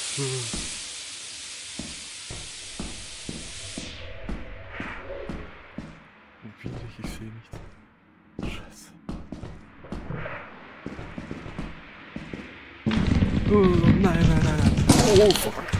Mobil, ich sehe nichts. Scheiße. Oh, nein. Oh, fuck.